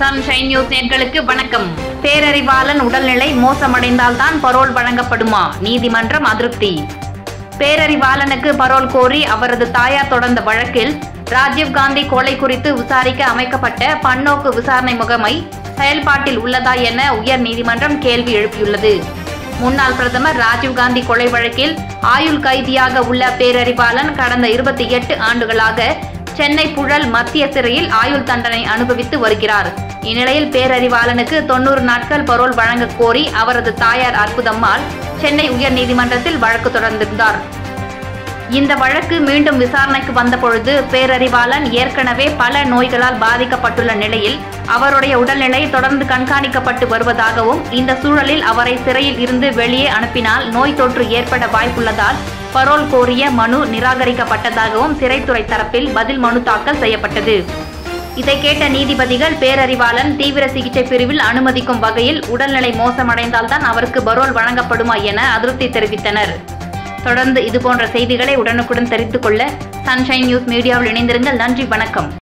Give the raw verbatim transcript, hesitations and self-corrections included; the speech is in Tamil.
சன்ஷைன் நியூஸ் நேயர்களுக்கு வணக்கம். பேரறிவாளன் உடல்நிலை மோசமடைந்தால் தான் பரோல் வழங்கப்படுமா? நீதிமன்றம் அதிருப்தி. பேரறிவாளனுக்கு பரோல் கோரி அவரது தாயார் தொடர்ந்த வழக்கில் ராஜீவ்காந்தி கொலை குறித்து விசாரிக்க அமைக்கப்பட்ட பன்னோக்கு விசாரணை முகமை செயல்பாட்டில் உள்ளதா என உயர் நீதிமன்றம் கேள்வி எழுப்பியுள்ளது. முன்னாள் பிரதமர் ராஜீவ்காந்தி கொலை வழக்கில் ஆயுள் கைதியாக உள்ள பேரறிவாளன் கடந்த இருபத்தி எட்டு ஆண்டுகளாக சென்னை புழல் மத்திய சிறையில் ஆயுள் தண்டனை அனுபவித்து வருகிறார். இந்நிலையில் பேரறிவாளனுக்கு தொன்னூறு நாட்கள் பரோல் வழங்க கோரி அவரது தாயார் அற்புதம்மாள் சென்னை உயர் நீதிமன்றத்தில் வழக்கு தொடர்ந்திருந்தார். இந்த வழக்கு மீண்டும் விசாரணைக்கு வந்தபொழுது பேரறிவாளன் ஏற்கனவே பல நோய்களால் பாதிக்கப்பட்டுள்ள நிலையில் அவருடைய உடல்நிலை தொடர்ந்து கண்காணிக்கப்பட்டு வருவதாகவும் இந்த சூழலில் அவரை சிறையில் இருந்து வெளியே அனுப்பினால் நோய் தொற்று ஏற்பட வாய்ப்புள்ளதால் பரோல் கோரிய மனு நிராகரிக்கப்பட்டதாகவும் சிறைத்துறை தரப்பில் பதில் மனு தாக்கல் செய்யப்பட்டது. இதை கேட்ட நீதிபதிகள் பேரறிவாளன் தீவிர சிகிச்சை பிரிவில் அனுமதிக்கும் வகையில் உடல்நிலை மோசமடைந்தால்தான் அவருக்கு பரோல் வழங்கப்படுமா என அதிருப்தி தெரிவித்தனர். தொடர்ந்து இதுபோன்ற செய்திகளை உடனுக்குடன் தெரிந்து கொள்ள சன்ஷைன் நியூஸ் மீடியாவில் இணைந்திருங்கள். நன்றி, வணக்கம்.